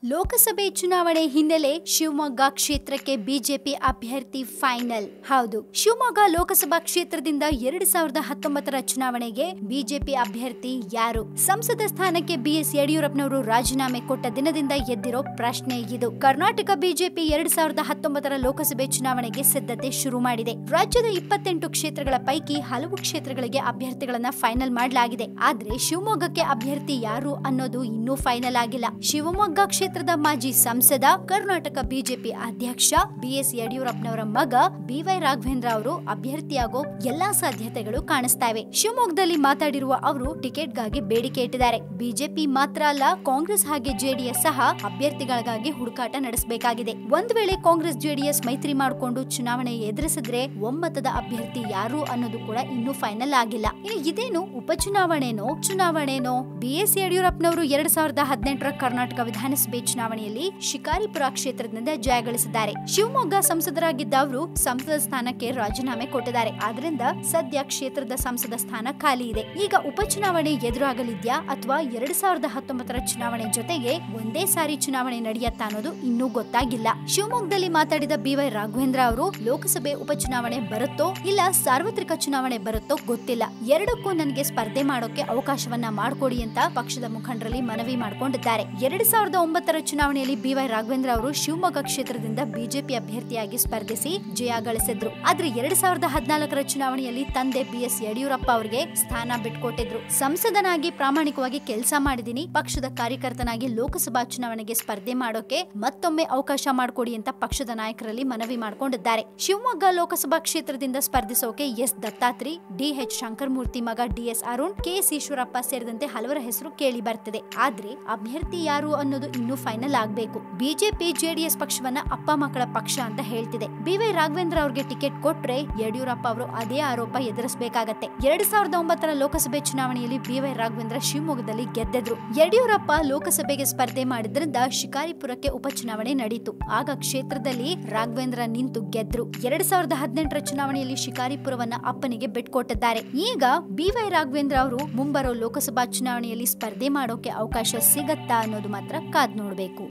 ಲೋಕಸಭೆ ಚುನಾವಣೆ ಹಿನ್ನೆಲೆ ಶಿವಮೊಗ್ಗ ಕ್ಷೇತ್ರಕ್ಕೆ ಬಿಜೆಪಿ ಅಭ್ಯರ್ಥಿ ಫೈನಲ್. ಹೌದು, ಶಿವಮೊಗ್ಗ ಲೋಕಸಭಾ ಕ್ಷೇತ್ರದಿಂದ 2019ರ ಚುನಾವಣೆಗೆ ಬಿಜೆಪಿ ಅಭ್ಯರ್ಥಿ ಯಾರು? ಸಂಸದ ಸ್ಥಾನಕ್ಕೆ ಬಿಎಸ್ ಯಡಿಯೂರಪ್ಪನವರು ರಾಜೀನಾಮೆ ಕೊಟ್ಟ ದಿನದಿಂದ ಎದ್ದಿರೋ ಪ್ರಶ್ನೆ ಇದು. ಕರ್ನಾಟಕ ಬಿಜೆಪಿ 2019ರ ಲೋಕಸಭೆ ಚುನಾವಣೆಗೆ ಸಿದ್ಧತೆ ಶುರು ಮಾಡಿದೆ. ರಾಜ್ಯದ 28 ಕ್ಷೇತ್ರಗಳ ಪೈಕಿ ಹಲವು ಕ್ಷೇತ್ರಗಳಿಗೆ ಅಭ್ಯರ್ಥಿಗಳನ್ನ ಫೈನಲ್ ಮಾಡಲಾಗಿದೆ. ಆದ್ರೆ ಶಿವಮೊಗ್ಗಕ್ಕೆ ಅಭ್ಯರ್ಥಿ ಯಾರು ಅನ್ನೋದು ಇನ್ನೂ ಫೈನಲ್ ಆಗಿಲ್ಲ. ಶಿವಮೊಗ್ಗ ಕ್ಷೇತ್ರದ ಮಾಜಿ ಸಂಸದ, ಕರ್ನಾಟಕ ಬಿಜೆಪಿ ಅಧ್ಯಕ್ಷ ಬಿಎಸ್ ಯಡಿಯೂರಪ್ಪನವರ ಮಗ ಬಿವೈ ರಾಘವೇಂದ್ರ ಅವರು ಅಭ್ಯರ್ಥಿಯಾಗೋ ಎಲ್ಲಾ ಸಾಧ್ಯತೆಗಳು ಕಾಣಿಸ್ತಾ ಇವೆ. ಶಿವಮೊಗ್ಗದಲ್ಲಿ ಮಾತಾಡಿರುವ ಅವರು ಟಿಕೆಟ್ಗಾಗಿ ಬೇಡಿಕೆ ಇಟ್ಟಿದ್ದಾರೆ. ಬಿಜೆಪಿ ಮಾತ್ರ ಅಲ್ಲ, ಕಾಂಗ್ರೆಸ್ ಹಾಗೆ ಜೆಡಿಎಸ್ ಸಹ ಅಭ್ಯರ್ಥಿಗಳಿಗಾಗಿ ಹುಡುಕಾಟ ನಡೆಸಬೇಕಾಗಿದೆ. ಒಂದ್ ವೇಳೆ ಕಾಂಗ್ರೆಸ್ ಜೆಡಿಎಸ್ ಮೈತ್ರಿ ಮಾಡಿಕೊಂಡು ಚುನಾವಣೆ ಎದುರಿಸಿದ್ರೆ ಒಮ್ಮತದ ಅಭ್ಯರ್ಥಿ ಯಾರು ಅನ್ನೋದು ಕೂಡ ಇನ್ನೂ ಫೈನಲ್ ಆಗಿಲ್ಲ. ಇದೇನು ಚುನಾವಣೆನೋ? ಬಿಎಸ್ ಯಡಿಯೂರಪ್ಪನವರು 2018ರ ಕರ್ನಾಟಕ ವಿಧಾನಸಭೆ ಚುನಾವಣೆಯಲ್ಲಿ ಶಿಕಾರಿಪುರ ಕ್ಷೇತ್ರದಿಂದ ಜಯಗಳಿಸಿದ್ದಾರೆ. ಶಿವಮೊಗ್ಗ ಸಂಸದರಾಗಿದ್ದ ಅವರು ಸಂಸದ ಸ್ಥಾನಕ್ಕೆ ರಾಜೀನಾಮೆ ಕೊಟ್ಟಿದ್ದಾರೆ. ಆದ್ರಿಂದ ಸದ್ಯ ಕ್ಷೇತ್ರದ ಸಂಸದ ಸ್ಥಾನ ಖಾಲಿ ಇದೆ. ಈಗ ಉಪಚುನಾವಣೆ ಎದುರಾಗಲಿದ್ಯಾ ಅಥವಾ 2019ರ ಚುನಾವಣೆ ಜೊತೆಗೆ ಒಂದೇ ಸಾರಿ ಚುನಾವಣೆ ನಡೆಯುತ್ತಾ ಅನ್ನೋದು ಇನ್ನೂ ಗೊತ್ತಾಗಿಲ್ಲ. ಶಿವಮೊಗ್ಗದಲ್ಲಿ ಮಾತಾಡಿದ ಬಿವೈ ರಾಘವೇಂದ್ರ ಅವರು ಲೋಕಸಭೆ ಉಪಚುನಾವಣೆ ಬರುತ್ತೋ ಇಲ್ಲ ಸಾರ್ವತ್ರಿಕ ಚುನಾವಣೆ ಬರುತ್ತೋ ಗೊತ್ತಿಲ್ಲ, ಎರಡಕ್ಕೂ ನನಗೆ ಸ್ಪರ್ಧೆ ಮಾಡೋಕೆ ಅವಕಾಶವನ್ನ ಮಾಡಿಕೊಡಿ ಅಂತ ಪಕ್ಷದ ಮುಖಂಡರಲ್ಲಿ ಮನವಿ ಮಾಡಿಕೊಂಡಿದ್ದಾರೆ. 2009ರ ಚುನಾವಣೆಯಲ್ಲಿ ಬಿವೈ ರಾಘವೇಂದ್ರ ಅವರು ಶಿವಮೊಗ್ಗ ಕ್ಷೇತ್ರದಿಂದ ಬಿಜೆಪಿ ಅಭ್ಯರ್ಥಿಯಾಗಿ ಸ್ಪರ್ಧಿಸಿ ಜಯ ಗಳಿಸಿದ್ರು. ಆದ್ರೆ 2014ರ ಚುನಾವಣೆಯಲ್ಲಿ ತಂದೆ ಬಿಎಸ್ ಯಡಿಯೂರಪ್ಪ ಅವರಿಗೆ ಸ್ಥಾನ ಬಿಟ್ಕೊಟ್ಟಿದ್ರು. ಸಂಸದನಾಗಿ ಪ್ರಾಮಾಣಿಕವಾಗಿ ಕೆಲಸ ಮಾಡಿದೀನಿ, ಪಕ್ಷದ ಕಾರ್ಯಕರ್ತನಾಗಿ ಲೋಕಸಭಾ ಚುನಾವಣೆಗೆ ಸ್ಪರ್ಧೆ ಮಾಡೋಕೆ ಮತ್ತೊಮ್ಮೆ ಅವಕಾಶ ಮಾಡಿಕೊಡಿ ಅಂತ ಪಕ್ಷದ ನಾಯಕರಲ್ಲಿ ಮನವಿ ಮಾಡಿಕೊಂಡಿದ್ದಾರೆ. ಶಿವಮೊಗ್ಗ ಲೋಕಸಭಾ ಕ್ಷೇತ್ರದಿಂದ ಸ್ಪರ್ಧಿಸೋಕೆ ಎಸ್ ದತ್ತಾತ್ರಿ, ಡಿಎಚ್ ಶಂಕರಮೂರ್ತಿ ಮಗ ಡಿಎಸ್ ಅರುಣ್, ಕೆಎಸ್ ಈಶ್ವರಪ್ಪ ಸೇರಿದಂತೆ ಹಲವರ ಹೆಸರು ಕೇಳಿ ಬರ್ತಿದೆ. ಆದ್ರೆ ಅಭ್ಯರ್ಥಿ ಯಾರು ಅನ್ನೋದು ಇನ್ನೂ ಫೈನಲ್ ಆಗ್ಬೇಕು. ಬಿಜೆಪಿ ಜೆಡಿಎಸ್ ಪಕ್ಷವನ್ನ ಅಪ್ಪ ಮಕ್ಕಳ ಪಕ್ಷ ಅಂತ ಹೇಳ್ತಿದೆ. ಬಿವೈ ರಾಘವೇಂದ್ರ ಅವರಿಗೆ ಟಿಕೆಟ್ ಕೊಟ್ರೆ ಯಡಿಯೂರಪ್ಪ ಅವರು ಅದೇ ಆರೋಪ ಎದುರಿಸಬೇಕಾಗತ್ತೆ. 2009ರ ಲೋಕಸಭೆ ಚುನಾವಣೆಯಲ್ಲಿ ಬಿವೈ ರಾಘವೇಂದ್ರ ಶಿವಮೊಗ್ಗದಲ್ಲಿ ಗೆದ್ದಿದ್ರು. ಯಡಿಯೂರಪ್ಪ ಲೋಕಸಭೆಗೆ ಸ್ಪರ್ಧೆ ಮಾಡಿದ್ರಿಂದ ಶಿಕಾರಿಪುರಕ್ಕೆ ಉಪಚುನಾವಣೆ ನಡೆಯಿತು. ಆಗ ಕ್ಷೇತ್ರದಲ್ಲಿ ರಾಘವೇಂದ್ರ ನಿಂತು ಗೆದ್ರು. 2018ರ ಚುನಾವಣೆಯಲ್ಲಿ ಶಿಕಾರಿಪುರವನ್ನ ಅಪ್ಪನಿಗೆ ಬಿಟ್ಕೊಟ್ಟಿದ್ದಾರೆ. ಈಗ ಬಿವೈ ರಾಘವೇಂದ್ರ ಅವರು ಮುಂಬರೋ ಲೋಕಸಭಾ ಚುನಾವಣೆಯಲ್ಲಿ ಸ್ಪರ್ಧೆ ಮಾಡೋಕೆ ಅವಕಾಶ ಸಿಗತ್ತಾ ಅನ್ನೋದು ಮಾತ್ರ ಕಾದ್ ನೋಡ್ಬೇಕು.